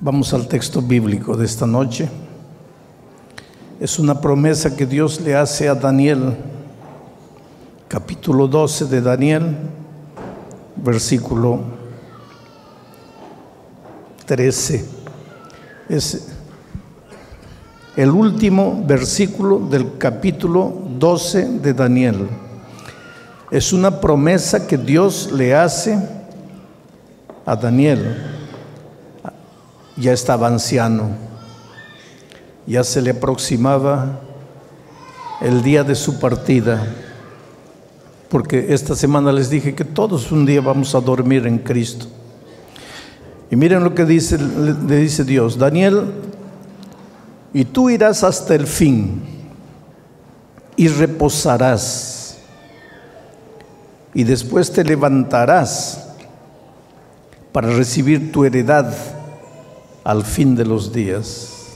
Vamos al texto bíblico de esta noche. Es una promesa que Dios le hace a Daniel, capítulo 12 de Daniel, versículo 13. Es el último versículo del capítulo 12 de Daniel. Es una promesa que Dios le hace a Daniel. Ya estaba anciano, ya se le aproximaba el día de su partida, porque esta semana les dije que todos un día vamos a dormir en Cristo. Y miren lo que le dice Dios: Daniel, y tú irás hasta el fin y reposarás, y después te levantarás para recibir tu heredad al fin de los días.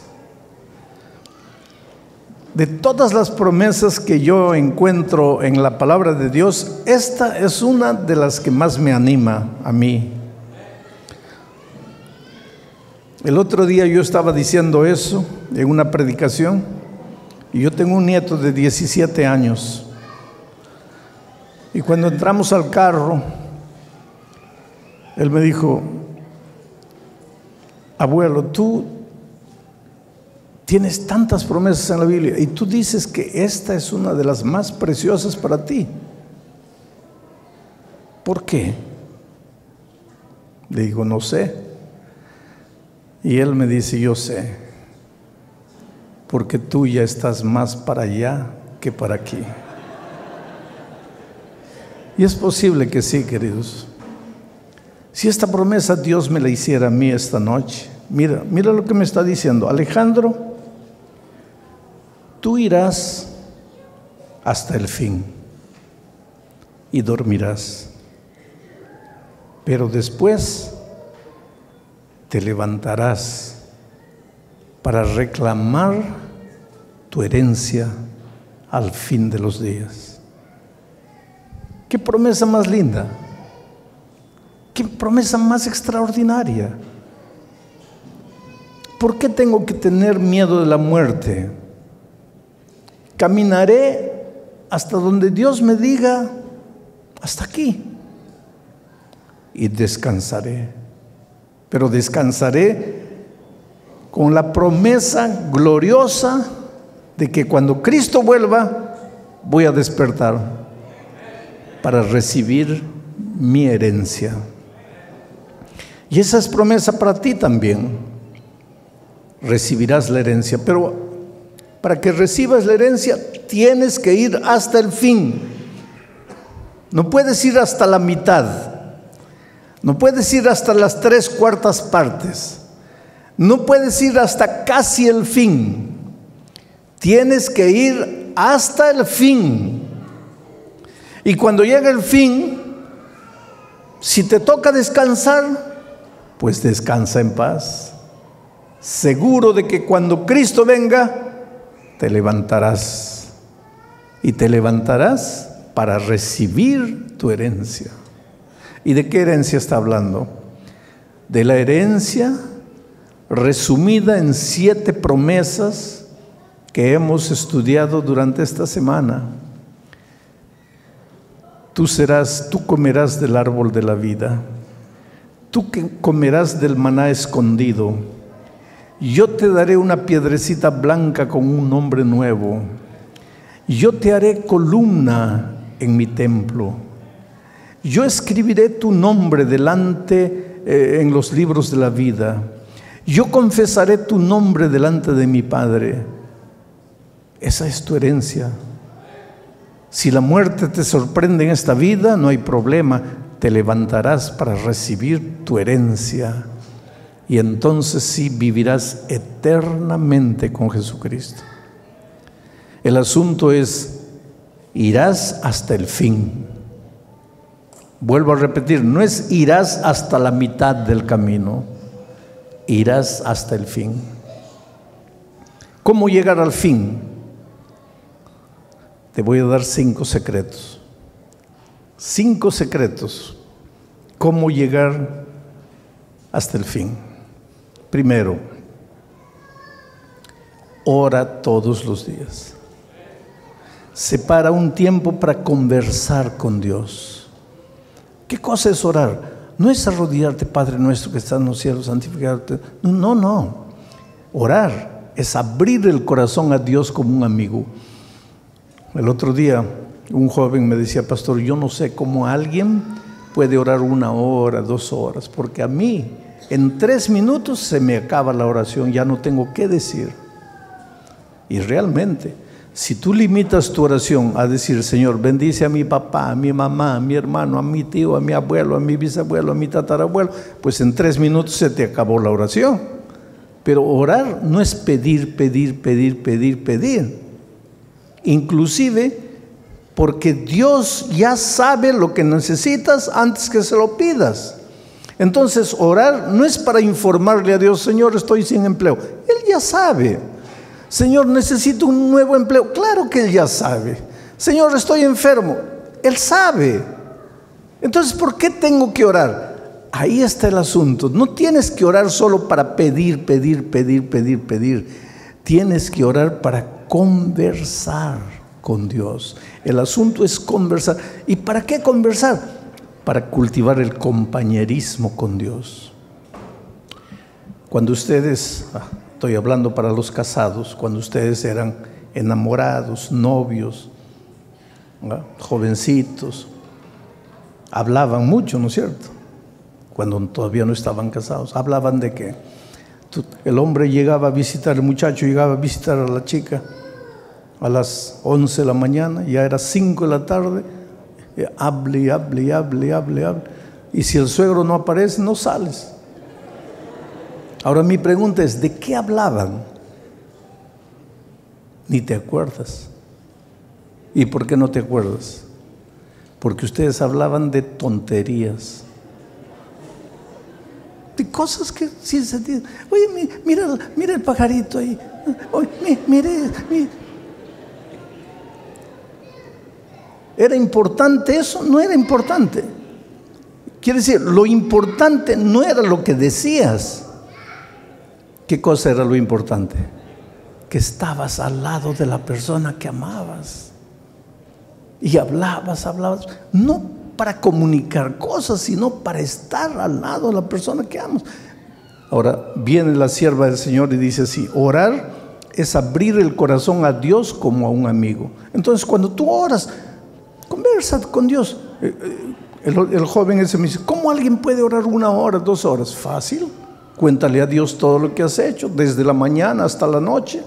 De todas las promesas que yo encuentro en la palabra de Dios, esta es una de las que más me anima a mí. El otro día yo estaba diciendo eso en una predicación, y yo tengo un nieto de 17 años. Y cuando entramos al carro, él me dijo: abuelo, tú tienes tantas promesas en la Biblia y tú dices que esta es una de las más preciosas para ti. ¿Por qué? Le digo: no sé. Y él me dice: yo sé, porque tú ya estás más para allá que para aquí. Y es posible que sí, queridos. Si esta promesa Dios me la hiciera a mí esta noche, mira lo que me está diciendo: Alejandro, tú irás hasta el fin y dormirás, pero después te levantarás para reclamar tu herencia al fin de los días. ¡Qué promesa más linda! ¡Qué promesa más extraordinaria! ¿Por qué tengo que tener miedo de la muerte? Caminaré hasta donde Dios me diga: hasta aquí. Y descansaré. Pero descansaré con la promesa gloriosa de que cuando Cristo vuelva, voy a despertar para recibir mi herencia. Y esa es promesa para ti también. Recibirás la herencia, pero para que recibas la herencia tienes que ir hasta el fin. No puedes ir hasta la mitad, no puedes ir hasta las 3/4 partes, no puedes ir hasta casi el fin. Tienes que ir hasta el fin. Y cuando llegue el fin, si te toca descansar, pues descansa en paz, seguro de que cuando Cristo venga, te levantarás, y te levantarás para recibir tu herencia. ¿Y de qué herencia está hablando? De la herencia resumida en 7 promesas que hemos estudiado durante esta semana. Tú comerás del árbol de la vida. Tú que comerás del maná escondido. Yo te daré una piedrecita blanca con un nombre nuevo. Yo te haré columna en mi templo. Yo escribiré tu nombre delante en los libros de la vida. Yo confesaré tu nombre delante de mi Padre. Esa es tu herencia. Si la muerte te sorprende en esta vida, no hay problema. Te levantarás para recibir tu herencia. Y entonces sí vivirás eternamente con Jesucristo. El asunto es: irás hasta el fin. Vuelvo a repetir, no es irás hasta la mitad del camino, irás hasta el fin. ¿Cómo llegar al fin? Te voy a dar 5 secretos. 5 secretos. ¿Cómo llegar hasta el fin? Primero, ora todos los días. Separa un tiempo para conversar con Dios. ¿Qué cosa es orar? No es arrodillarte, Padre nuestro que estás en los cielos, santificarte. No. Orar es abrir el corazón a Dios como un amigo. El otro día un joven me decía: pastor, yo no sé cómo alguien puede orar 1 hora, 2 horas, porque a mí en 3 minutos se me acaba la oración, ya no tengo qué decir. Y realmente, si tú limitas tu oración a decir: Señor, bendice a mi papá, a mi mamá, a mi hermano, a mi tío, a mi abuelo, a mi bisabuelo, a mi tatarabuelo, pues en 3 minutos se te acabó la oración. Pero orar no es pedir. Inclusive porque Dios ya sabe lo que necesitas antes que se lo pidas. Entonces orar no es para informarle a Dios: Señor, estoy sin empleo. Él ya sabe. Señor, necesito un nuevo empleo. Claro que Él ya sabe. Señor, estoy enfermo. Él sabe. Entonces, ¿por qué tengo que orar? Ahí está el asunto. No tienes que orar solo para pedir. Tienes que orar para conversar con Dios. El asunto es conversar. ¿Y para qué conversar? Para cultivar el compañerismo con Dios. Cuando ustedes, estoy hablando para los casados, cuando ustedes eran enamorados, novios, jovencitos, hablaban mucho, ¿no es cierto? Cuando todavía no estaban casados, hablaban de que el hombre llegaba a visitar, el muchacho llegaba a visitar a la chica a las 11 de la mañana, ya era 5 de la tarde, hable. Y si el suegro no aparece, no sales. Ahora mi pregunta es: ¿de qué hablaban? Ni te acuerdas. ¿Y por qué no te acuerdas? Porque ustedes hablaban de tonterías, de cosas que sin sentido. Oye, mira el pajarito ahí. Oye, mire. ¿Era importante eso? No era importante. Quiere decir, lo importante no era lo que decías. ¿Qué cosa era lo importante? Que estabas al lado de la persona que amabas. Y hablabas, no para comunicar cosas, sino para estar al lado de la persona que amas. Ahora viene la sierva del Señor y dice así: orar es abrir el corazón a Dios como a un amigo. Entonces, cuando tú oras, conversa con Dios. El joven ese me dice: ¿cómo alguien puede orar 1 hora, 2 horas? Fácil. Cuéntale a Dios todo lo que has hecho, desde la mañana hasta la noche.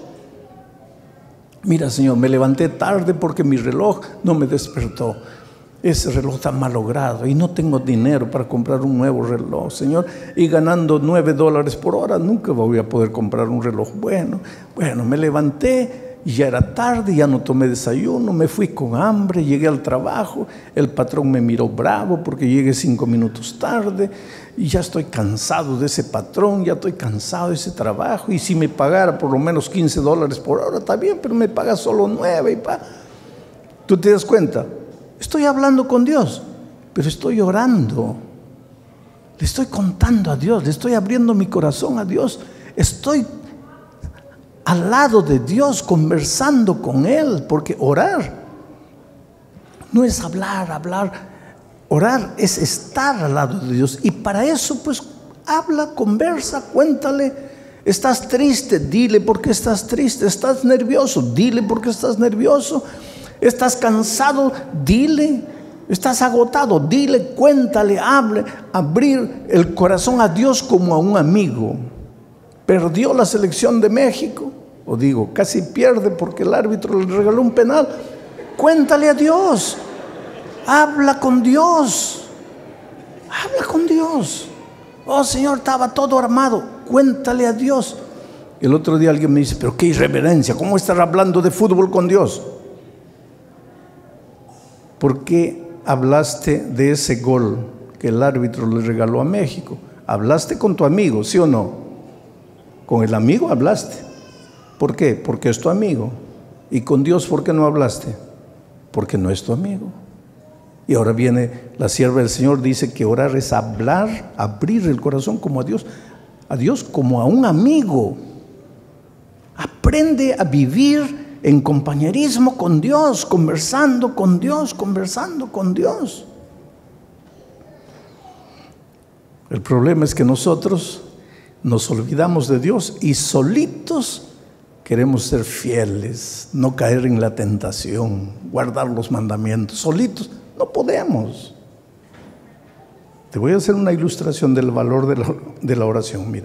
Mira, Señor, me levanté tarde porque mi reloj no me despertó. Ese reloj está malogrado y no tengo dinero para comprar un nuevo reloj, Señor. Y ganando $9 por hora, nunca voy a poder comprar un reloj bueno. Bueno, me levanté y ya era tarde, ya no tomé desayuno, me fui con hambre, llegué al trabajo, el patrón me miró bravo porque llegué 5 minutos tarde y ya estoy cansado de ese patrón, ya estoy cansado de ese trabajo, y si me pagara por lo menos $15 por hora, está bien, pero me paga solo 9 ¿Tú te das cuenta? Estoy hablando con Dios, pero estoy orando, le estoy contando a Dios, le estoy abriendo mi corazón a Dios, estoy al lado de Dios, conversando con Él, porque orar no es hablar. Orar es estar al lado de Dios, y para eso pues habla, conversa, cuéntale. Estás triste, dile por qué estás triste. Estás nervioso, dile por qué estás nervioso. Estás cansado, dile. Estás agotado, dile, cuéntale, hable. Abrir el corazón a Dios como a un amigo. Perdió la selección de México, o digo, casi pierde porque el árbitro le regaló un penal. Cuéntale a Dios. Habla con Dios. Habla con Dios. Oh, Señor, estaba todo armado. Cuéntale a Dios. El otro día alguien me dice: pero qué irreverencia, ¿cómo estar hablando de fútbol con Dios? ¿Por qué hablaste de ese gol que el árbitro le regaló a México? Hablaste con tu amigo, ¿sí o no? Con el amigo hablaste. ¿Por qué? Porque es tu amigo. ¿Y con Dios por qué no hablaste? Porque no es tu amigo. Y ahora viene la sierva del Señor, dice que orar es hablar, abrir el corazón como a Dios. a Dios como a un amigo. Aprende a vivir en compañerismo con Dios, conversando con Dios, conversando con Dios. El problema es que nosotros nos olvidamos de Dios y solitos queremos ser fieles, no caer en la tentación, guardar los mandamientos. Solitos no podemos. Te voy a hacer una ilustración del valor de la oración. Mira,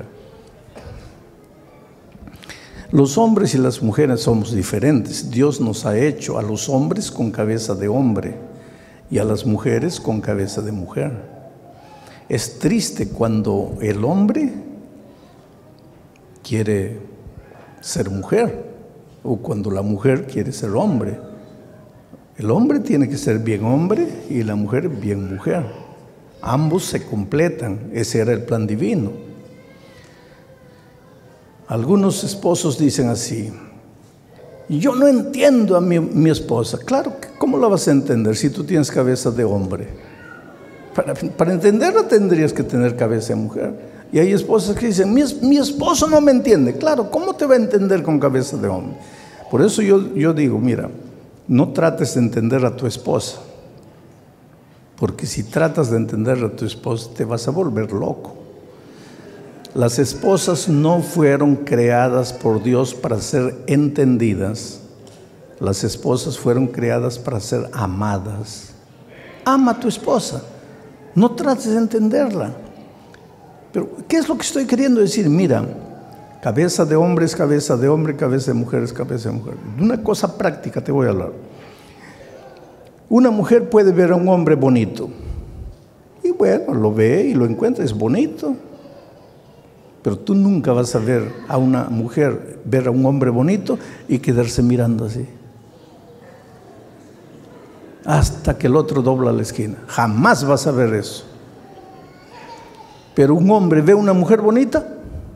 los hombres y las mujeres somos diferentes. Dios nos ha hecho a los hombres con cabeza de hombre y a las mujeres con cabeza de mujer. Es triste cuando el hombre quiere ser mujer o cuando la mujer quiere ser hombre. El hombre tiene que ser bien hombre y la mujer bien mujer. Ambos se completan. Ese era el plan divino. Algunos esposos dicen así: yo no entiendo a mi esposa. Claro, ¿cómo la vas a entender si tú tienes cabeza de hombre? Para entenderla tendrías que tener cabeza de mujer. Y hay esposas que dicen: mi esposo no me entiende. Claro, ¿cómo te va a entender con cabeza de hombre? Por eso yo digo, mira, no trates de entender a tu esposa, porque si tratas de entender a tu esposa te vas a volver loco. Las esposas no fueron creadas por Dios para ser entendidas. Las esposas fueron creadas para ser amadas. Ama a tu esposa, no trates de entenderla. Pero, ¿qué es lo que estoy queriendo decir? Mira, cabeza de hombre es cabeza de hombre, cabeza de mujer es cabeza de mujer. De una cosa práctica te voy a hablar. Una mujer puede ver a un hombre bonito y bueno, lo ve y lo encuentra, es bonito. Pero tú nunca vas a ver a una mujer ver a un hombre bonito y quedarse mirando así hasta que el otro dobla la esquina. Jamás vas a ver eso. Pero un hombre ve a una mujer bonita.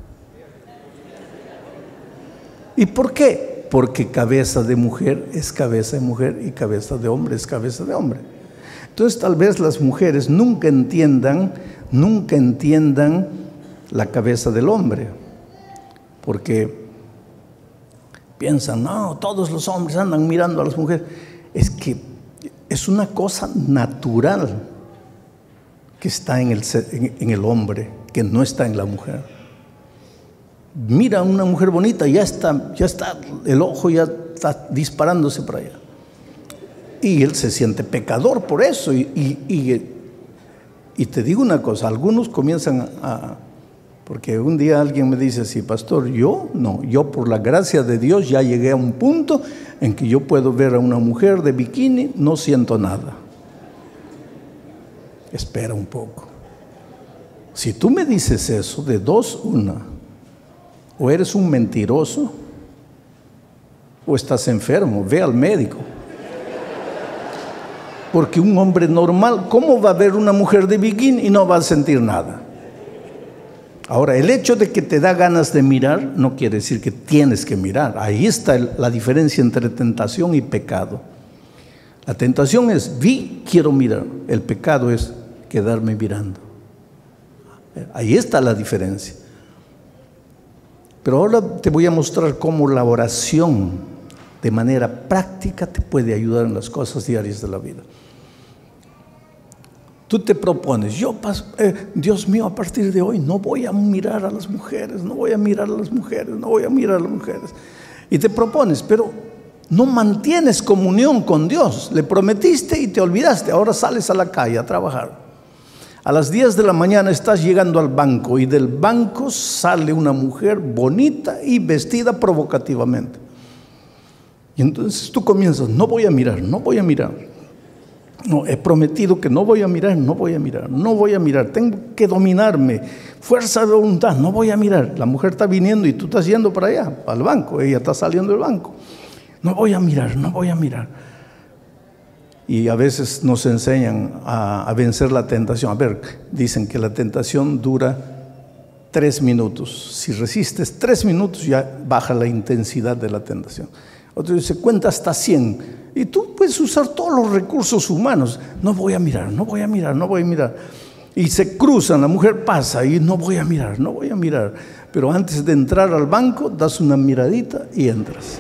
¿Y por qué? Porque cabeza de mujer es cabeza de mujer y cabeza de hombre es cabeza de hombre. Entonces tal vez las mujeres nunca entiendan la cabeza del hombre, porque piensan, no, todos los hombres andan mirando a las mujeres. Es que es una cosa natural que está en el hombre, que no está en la mujer. Mira a una mujer bonita, ya está, el ojo ya está disparándose para allá. Y él se siente pecador por eso. Y te digo una cosa, algunos comienzan porque un día alguien me dice así: pastor, yo por la gracia de Dios ya llegué a un punto en que yo puedo ver a una mujer de bikini, no siento nada. Espera un poco. Si tú me dices eso, de dos, una: o eres un mentiroso o estás enfermo, ve al médico. Porque un hombre normal, ¿cómo va a ver una mujer de bikini y no va a sentir nada? Ahora, el hecho de que te da ganas de mirar no quiere decir que tienes que mirar. Ahí está la diferencia entre tentación y pecado. La tentación es: quiero mirar. El pecado es quedarme mirando. Ahí está la diferencia. Pero ahora te voy a mostrar cómo la oración de manera práctica te puede ayudar en las cosas diarias de la vida. Tú te propones: Dios mío, a partir de hoy no voy a mirar a las mujeres, no voy a mirar a las mujeres, no voy a mirar a las mujeres. Y te propones, pero no mantienes comunión con Dios. Le prometiste y te olvidaste. Ahora sales a la calle a trabajar. A las 10 de la mañana estás llegando al banco y del banco sale una mujer bonita y vestida provocativamente. Y entonces tú comienzas: no voy a mirar, no voy a mirar. No, he prometido que no voy a mirar, no voy a mirar, no voy a mirar. Tengo que dominarme, fuerza de voluntad, no voy a mirar. La mujer está viniendo y tú estás yendo para allá, al banco. Ella está saliendo del banco. No voy a mirar, no voy a mirar. Y a veces nos enseñan a vencer la tentación. A ver, dicen que la tentación dura 3 minutos. Si resistes 3 minutos, ya baja la intensidad de la tentación. Otro dice: cuenta hasta 100. Y tú puedes usar todos los recursos humanos. No voy a mirar, no voy a mirar, no voy a mirar. Y se cruzan, la mujer pasa y no voy a mirar, no voy a mirar. Pero antes de entrar al banco, das una miradita y entras.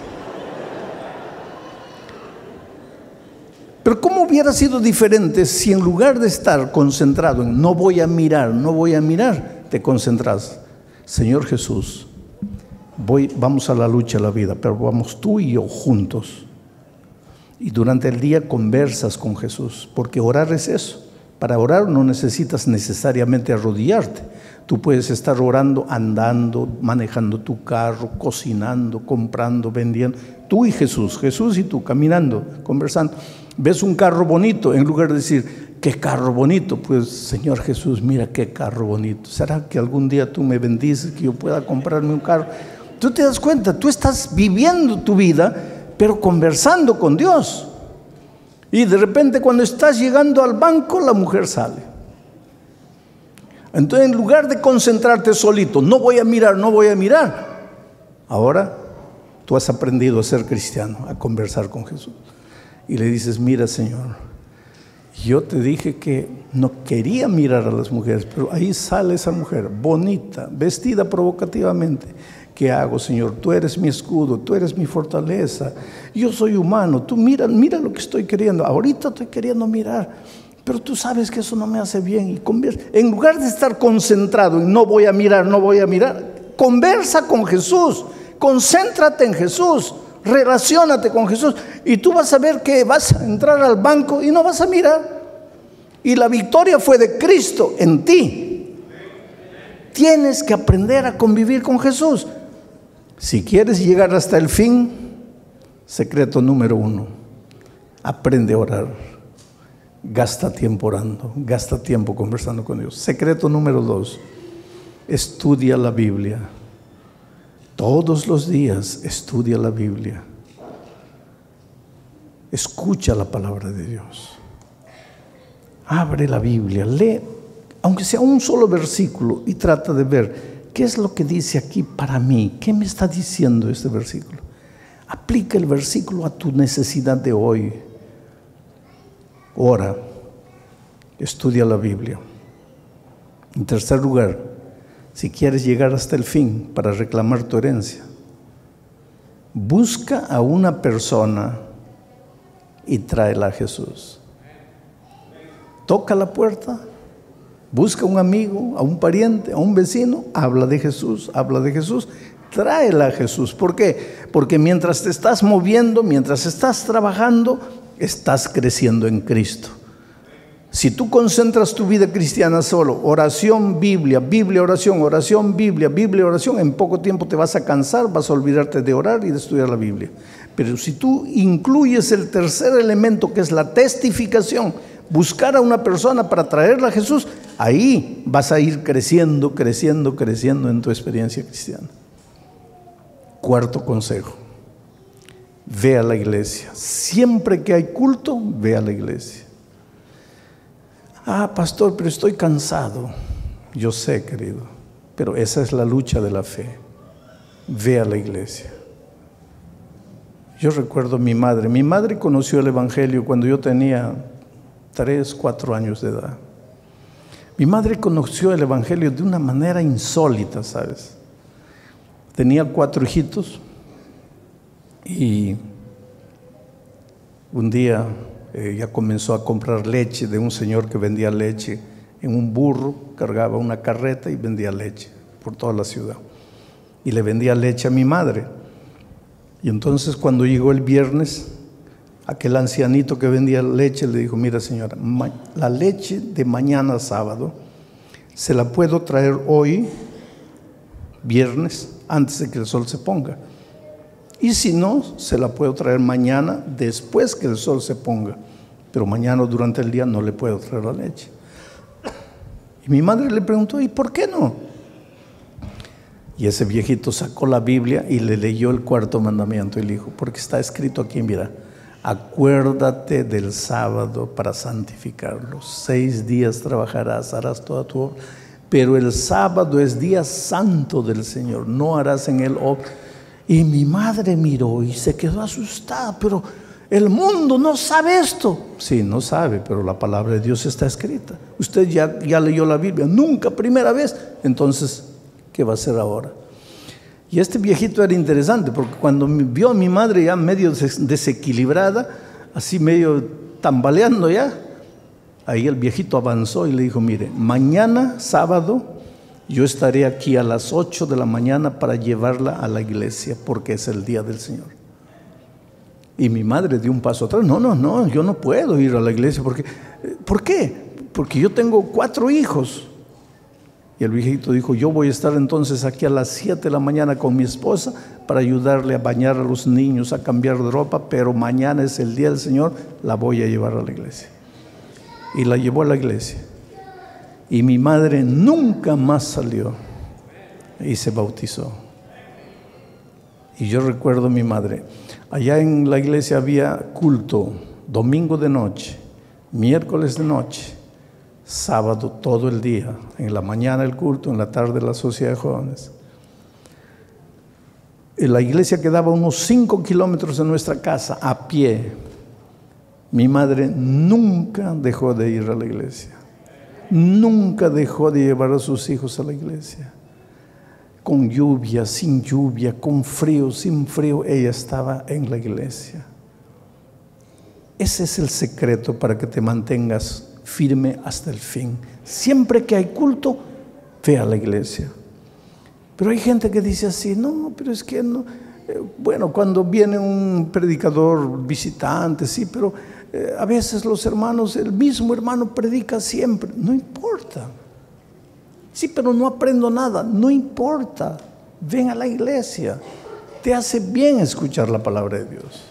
Pero ¿cómo hubiera sido diferente si en lugar de estar concentrado en no voy a mirar, no voy a mirar, te concentras? Señor Jesús, vamos a la lucha de la vida, pero vamos tú y yo juntos. Y durante el día conversas con Jesús, porque orar es eso. Para orar no necesitas necesariamente arrodillarte. Tú puedes estar orando, andando, manejando tu carro, cocinando, comprando, vendiendo. Tú y Jesús, Jesús y tú, caminando, conversando. Ves un carro bonito, en lugar de decir, ¿qué carro bonito? Pues, Señor Jesús, mira qué carro bonito. ¿Será que algún día tú me bendices, que yo pueda comprarme un carro? Tú te das cuenta, tú estás viviendo tu vida, pero conversando con Dios. Y de repente cuando estás llegando al banco, la mujer sale. Entonces, en lugar de concentrarte solito, no voy a mirar, no voy a mirar. Ahora tú has aprendido a ser cristiano, a conversar con Jesús. Y le dices, mira Señor, yo te dije que no quería mirar a las mujeres, pero ahí sale esa mujer, bonita, vestida provocativamente. ¿Qué hago, Señor? Tú eres mi escudo, tú eres mi fortaleza. Yo soy humano, tú mira lo que estoy queriendo. Ahorita estoy queriendo mirar, pero tú sabes que eso no me hace bien. Y en lugar de estar concentrado en no voy a mirar, conversa con Jesús, concéntrate en Jesús, relaciónate con Jesús. Y tú vas a ver que vas a entrar al banco y no vas a mirar. Y la victoria fue de Cristo en ti. Tienes que aprender a convivir con Jesús. Si quieres llegar hasta el fin, secreto número 1, aprende a orar. Gasta tiempo orando, gasta tiempo conversando con Dios. Secreto número 2, estudia la Biblia. Todos los días estudia la Biblia. Escucha la palabra de Dios. Abre la Biblia, lee, aunque sea un solo versículo, y trata de ver qué es lo que dice aquí para mí. ¿Qué me está diciendo este versículo? Aplica el versículo a tu necesidad de hoy. Ora, estudia la Biblia. En tercer lugar, si quieres llegar hasta el fin para reclamar tu herencia, busca a una persona y tráela a Jesús. Toca la puerta, busca a un amigo, a un pariente, a un vecino, habla de Jesús, tráela a Jesús. ¿Por qué? Porque mientras te estás moviendo, mientras estás trabajando, estás creciendo en Cristo. Si tú concentras tu vida cristiana solo, oración, Biblia, Biblia, oración, oración, Biblia, Biblia, oración, en poco tiempo te vas a cansar, vas a olvidarte de orar y de estudiar la Biblia. Pero si tú incluyes el tercer elemento, que es la testificación, buscar a una persona para traerla a Jesús, ahí vas a ir creciendo, creciendo, creciendo en tu experiencia cristiana. Cuarto consejo: ve a la iglesia. Siempre que hay culto, ve a la iglesia. Ah, pastor, pero estoy cansado. Yo sé, querido, pero esa es la lucha de la fe. Ve a la iglesia. Yo recuerdo a mi madre. Mi madre conoció el Evangelio cuando yo tenía 3, 4 años de edad. Mi madre conoció el Evangelio de una manera insólita, ¿sabes? Tenía 4 hijitos y un día ella comenzó a comprar leche de un señor que vendía leche en un burro, cargaba una carreta y vendía leche por toda la ciudad. Y le vendía leche a mi madre. Y entonces cuando llegó el viernes, aquel ancianito que vendía leche le dijo: mira señora, la leche de mañana sábado se la puedo traer hoy, viernes, antes de que el sol se ponga. Y si no, se la puedo traer mañana, después que el sol se ponga. Pero mañana durante el día no le puedo traer la leche. Y mi madre le preguntó: ¿y por qué no? Y ese viejito sacó la Biblia y le leyó el 4.º mandamiento y le dijo: porque está escrito aquí, mira, acuérdate del sábado para santificarlo. 6 días trabajarás, harás toda tu obra, pero el sábado es día santo del Señor, no harás en él obra. Y mi madre miró y se quedó asustada, pero El mundo no sabe esto. Sí, no sabe, pero la palabra de Dios está escrita. Usted ya leyó la Biblia, nunca, primera vez. Entonces, ¿qué va a hacer ahora? Y este viejito era interesante, porque cuando vio a mi madre ya medio desequilibrada, así medio tambaleando ya, ahí el viejito avanzó y le dijo: mire, mañana sábado yo estaré aquí a las 8 de la mañana para llevarla a la iglesia, porque es el día del Señor. Y mi madre dio un paso atrás: no, yo no puedo ir a la iglesia, porque, ¿por qué? Porque yo tengo 4 hijos. Y el viejito dijo: yo voy a estar entonces aquí a las 7 de la mañana con mi esposa para ayudarle a bañar a los niños, a cambiar de ropa, pero mañana es el día del Señor, la voy a llevar a la iglesia. Y la llevó a la iglesia. Y mi madre nunca más salió y se bautizó. Y yo recuerdo a mi madre, allá en la iglesia había culto, domingo de noche, miércoles de noche, sábado todo el día, en la mañana el culto, en la tarde la sociedad de jóvenes. La iglesia quedaba unos 5 kilómetros de nuestra casa, a pie. Mi madre nunca dejó de ir a la iglesia, nunca dejó de llevar a sus hijos a la iglesia. Con lluvia, sin lluvia, con frío, sin frío, ella estaba en la iglesia. Ese es el secreto para que te mantengas firme hasta el fin. Siempre que hay culto, ve a la iglesia. Pero hay gente que dice así: no, pero es que no. Bueno, cuando viene un predicador visitante, sí, pero a veces los hermanos, el mismo hermano predica siempre. No importa. Sí, pero no aprendo nada. No importa. Ven a la iglesia. Te hace bien escuchar la palabra de Dios.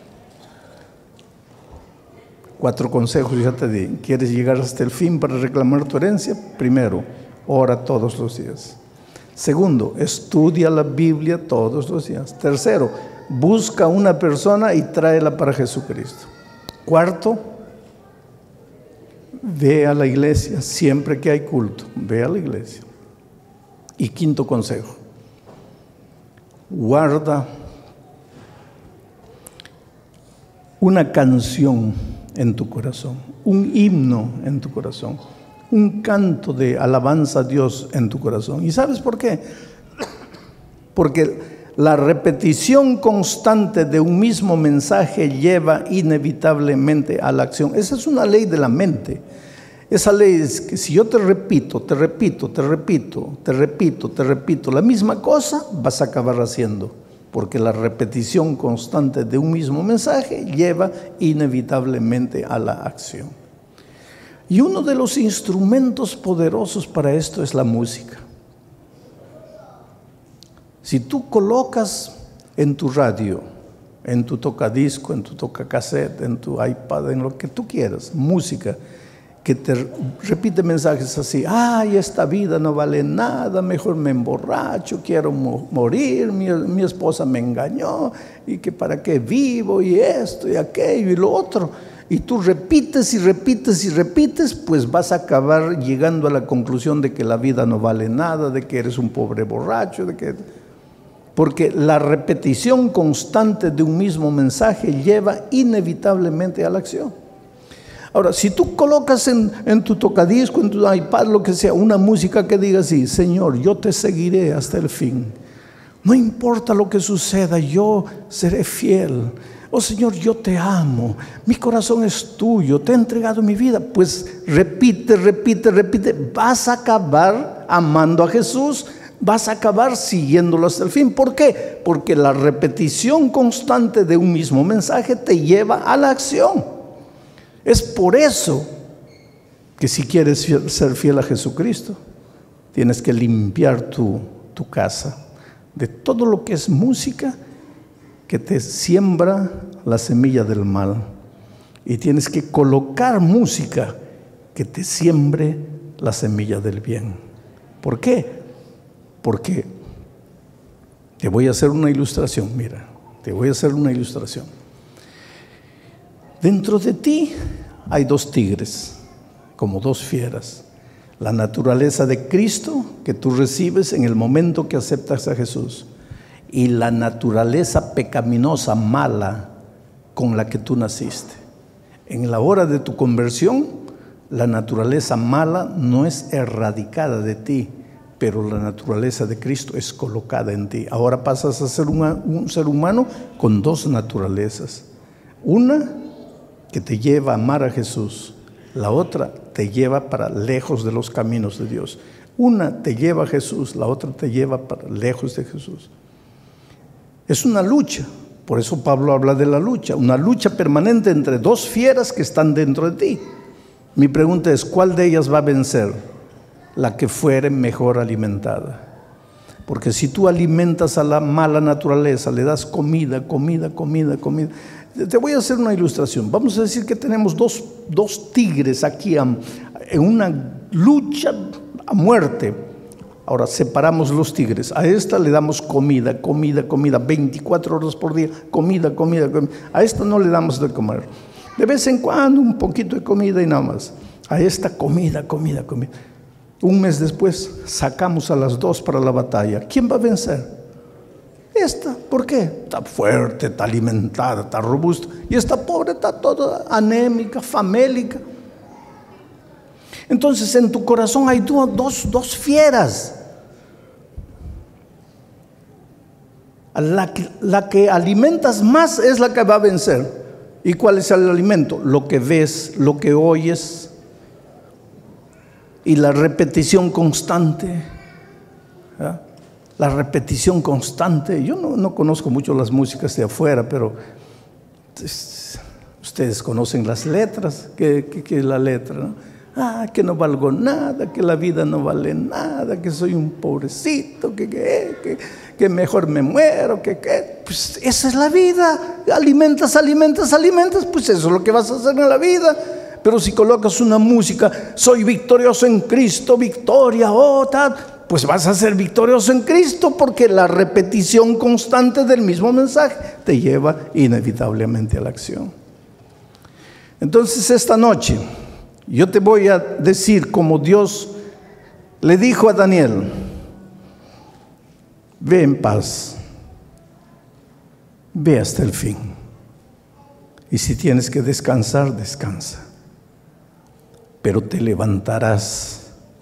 4 consejos ya te di. ¿Quieres llegar hasta el fin para reclamar tu herencia? Primero, ora todos los días. Segundo, estudia la Biblia todos los días. Tercero, busca una persona y tráela para Jesucristo. Cuarto, ve a la iglesia siempre que hay culto. Ve a la iglesia. Y quinto consejo, guarda una canción en tu corazón, un himno en tu corazón, un canto de alabanza a Dios en tu corazón. ¿Y sabes por qué? Porque la repetición constante de un mismo mensaje lleva inevitablemente a la acción. Esa es una ley de la mente. Esa ley es que si yo te repito la misma cosa, vas a acabar haciendo. Porque la repetición constante de un mismo mensaje lleva inevitablemente a la acción. Y uno de los instrumentos poderosos para esto es la música. Si tú colocas en tu radio, en tu tocadisco, en tu tocacassette, en tu iPad, en lo que tú quieras, música que te repite mensajes así: ay, esta vida no vale nada, mejor me emborracho, quiero morir, mi esposa me engañó, y que para qué vivo, y esto, y aquello, y lo otro. Y tú repites, pues vas a acabar llegando a la conclusión de que la vida no vale nada, de que eres un pobre borracho, porque la repetición constante de un mismo mensaje lleva inevitablemente a la acción. Ahora, si tú colocas en tu tocadisco, en tu iPad, lo que sea, una música que diga así: Señor, yo te seguiré hasta el fin. No importa lo que suceda, yo seré fiel. Oh Señor, yo te amo. Mi corazón es tuyo, te he entregado mi vida. Pues repite. Vas a acabar amando a Jesús. Vas a acabar siguiéndolo hasta el fin. ¿Por qué? Porque la repetición constante de un mismo mensaje te lleva a la acción. Es por eso que si quieres ser fiel a Jesucristo, tienes que limpiar tu casa de todo lo que es música que te siembra la semilla del mal. Y tienes que colocar música que te siembre la semilla del bien. ¿Por qué? Porque te voy a hacer una ilustración, mira, te voy a hacer una ilustración. Dentro de ti hay 2 tigres, como 2 fieras. La naturaleza de Cristo que tú recibes en el momento que aceptas a Jesús, y la naturaleza pecaminosa, mala, con la que tú naciste. En la hora de tu conversión, la naturaleza mala no es erradicada de ti, pero la naturaleza de Cristo es colocada en ti. Ahora pasas a ser un ser humano con dos naturalezas. Una que te lleva a amar a Jesús, la otra te lleva para lejos de los caminos de Dios. Una te lleva a Jesús, la otra te lleva para lejos de Jesús. Es una lucha, por eso Pablo habla de la lucha, una lucha permanente entre dos fieras que están dentro de ti. Mi pregunta es, ¿cuál de ellas va a vencer? La que fuere mejor alimentada. Porque si tú alimentas a la mala naturaleza, le das comida. Te voy a hacer una ilustración. Vamos a decir que tenemos dos tigres aquí en una lucha a muerte. Ahora separamos los tigres. A esta le damos comida, 24 horas por día, comida. A esta no le damos de comer. De vez en cuando un poquito de comida y nada más. A esta comida. Un mes después sacamos a las dos para la batalla. ¿Quién va a vencer? Esta. ¿Por qué? Está fuerte, está alimentada, está robusta. Y esta pobre está toda anémica, famélica. Entonces en tu corazón hay dos fieras. La que alimentas más es la que va a vencer. ¿Y cuál es el alimento? Lo que ves, lo que oyes y la repetición constante. ¿Ya? La repetición constante. Yo no conozco mucho las músicas de afuera, pero ustedes conocen las letras. ¿Qué es la letra? ¿No? Que no valgo nada, que la vida no vale nada, que soy un pobrecito, que mejor me muero, pues esa es la vida. Alimentas, pues eso es lo que vas a hacer en la vida. Pero si colocas una música, soy victorioso en Cristo, victoria, pues vas a ser victorioso en Cristo, porque la repetición constante del mismo mensaje te lleva inevitablemente a la acción. Entonces esta noche yo te voy a decir como Dios le dijo a Daniel: ve en paz, ve hasta el fin, y si tienes que descansar, descansa, pero te levantarás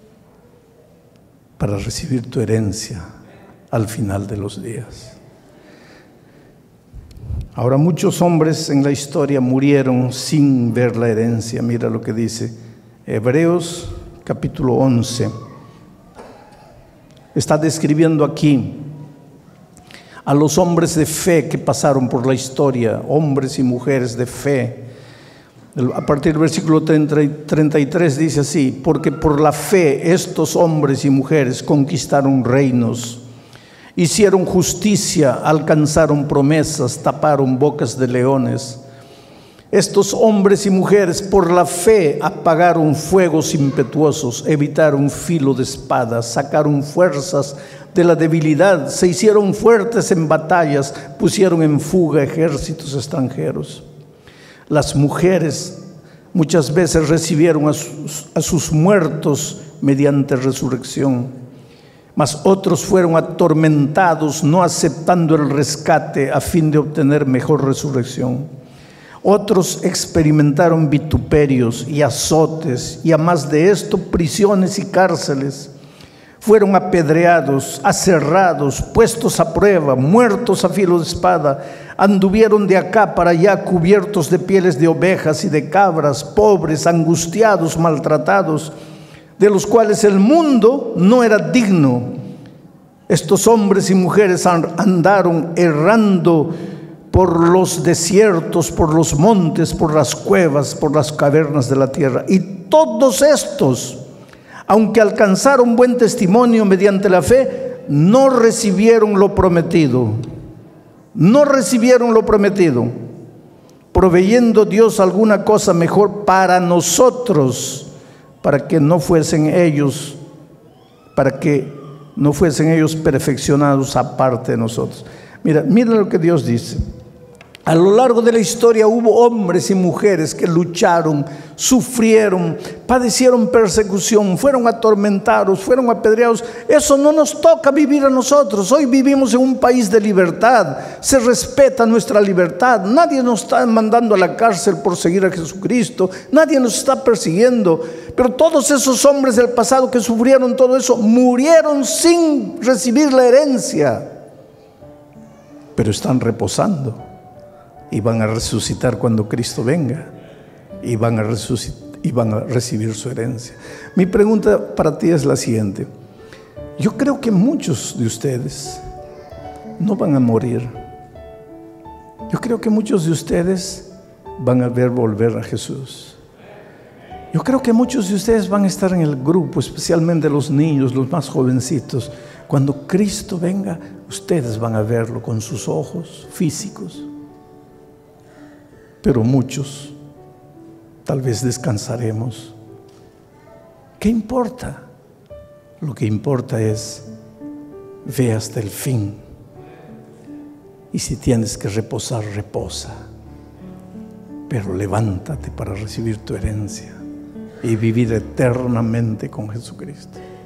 para recibir tu herencia al final de los días. Ahora, muchos hombres en la historia murieron sin ver la herencia. Mira lo que dice Hebreos capítulo 11. Está describiendo aquí a los hombres de fe que pasaron por la historia, hombres y mujeres de fe. A partir del versículo 33 dice así: porque por la fe estos hombres y mujeres conquistaron reinos, hicieron justicia, alcanzaron promesas, taparon bocas de leones. Estos hombres y mujeres por la fe apagaron fuegos impetuosos, evitaron filo de espada, sacaron fuerzas de la debilidad, se hicieron fuertes en batallas, pusieron en fuga ejércitos extranjeros. Las mujeres muchas veces recibieron a sus muertos mediante resurrección, mas otros fueron atormentados, no aceptando el rescate a fin de obtener mejor resurrección. Otros experimentaron vituperios y azotes, y a más de esto, prisiones y cárceles. Fueron apedreados, aserrados, puestos a prueba, muertos a filo de espada. Anduvieron de acá para allá cubiertos de pieles de ovejas y de cabras, pobres, angustiados, maltratados, de los cuales el mundo no era digno. Estos hombres y mujeres andaron errando por los desiertos, por los montes, por las cuevas, por las cavernas de la tierra. Y todos estos, aunque alcanzaron buen testimonio mediante la fe, no recibieron lo prometido. No recibieron lo prometido, proveyendo Dios alguna cosa mejor para nosotros, para que no fuesen ellos perfeccionados aparte de nosotros. Mira lo que Dios dice. A lo largo de la historia hubo hombres y mujeres que lucharon, sufrieron, padecieron persecución, fueron atormentados, fueron apedreados. Eso no nos toca vivir a nosotros. Hoy vivimos en un país de libertad, se respeta nuestra libertad. Nadie nos está mandando a la cárcel por seguir a Jesucristo, nadie nos está persiguiendo. Pero todos esos hombres del pasado que sufrieron todo eso, murieron sin recibir la herencia. Pero están reposando. Y van a resucitar cuando Cristo venga. Y van a recibir su herencia. Mi pregunta para ti es la siguiente. Yo creo que muchos de ustedes no van a morir. Yo creo que muchos de ustedes van a ver volver a Jesús. Yo creo que muchos de ustedes van a estar en el grupo, especialmente los niños, los más jovencitos. Cuando Cristo venga, ustedes van a verlo con sus ojos físicos. Pero muchos tal vez descansaremos. ¿Qué importa? Lo que importa es ve hasta el fin. Y si tienes que reposar, reposa. Pero levántate para recibir tu herencia y vivir eternamente con Jesucristo.